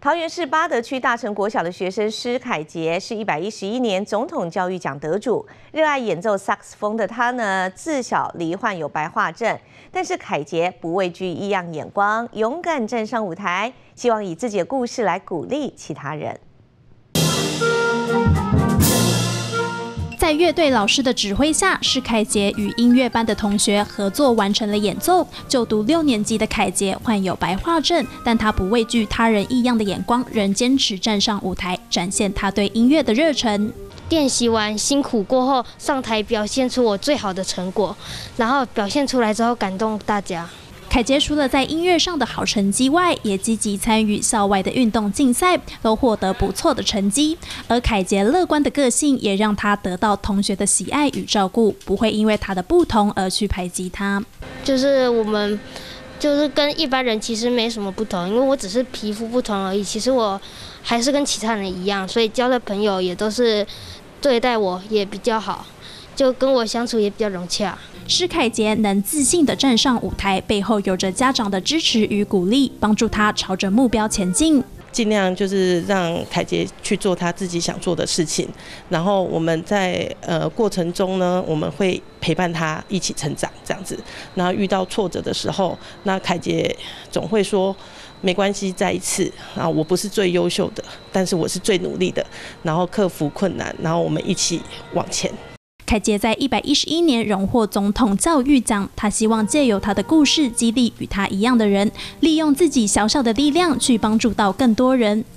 桃园市八德区大成国小的学生施凯杰是111年总统教育奖得主。热爱演奏萨克斯风的他呢，自小罹患有白化症，但是凯杰不畏惧异样眼光，勇敢站上舞台，希望以自己的故事来鼓励其他人。 在乐队老师的指挥下，施凯杰与音乐班的同学合作完成了演奏。就读6年级的凯杰患有白化症，但他不畏惧他人异样的眼光，仍坚持站上舞台，展现他对音乐的热忱。 练习完辛苦过后，上台表现出我最好的成果，然后表现出来之后感动大家。 凯杰除了在音乐上的好成绩外，也积极参与校外的运动竞赛，都获得不错的成绩。而凯杰乐观的个性也让他得到同学的喜爱与照顾，不会因为他的不同而去排挤他。 就是我们，就是跟一般人其实没什么不同，因为我只是皮肤不同而已。其实我还是跟其他人一样，所以交的朋友也都是对待我也比较好，就跟我相处也比较融洽。 施凯杰能自信地站上舞台，背后有着家长的支持与鼓励，帮助他朝着目标前进。 尽量就是让凯杰去做他自己想做的事情，然后我们在过程中呢，我们会陪伴他一起成长，这样子。然后遇到挫折的时候，那凯杰总会说没关系，再一次。然后我不是最优秀的，但是我是最努力的，然后克服困难，然后我们一起往前。 凯杰在111年荣获总统教育奖，他希望借由他的故事激励与他一样的人，利用自己小小的力量去帮助到更多人。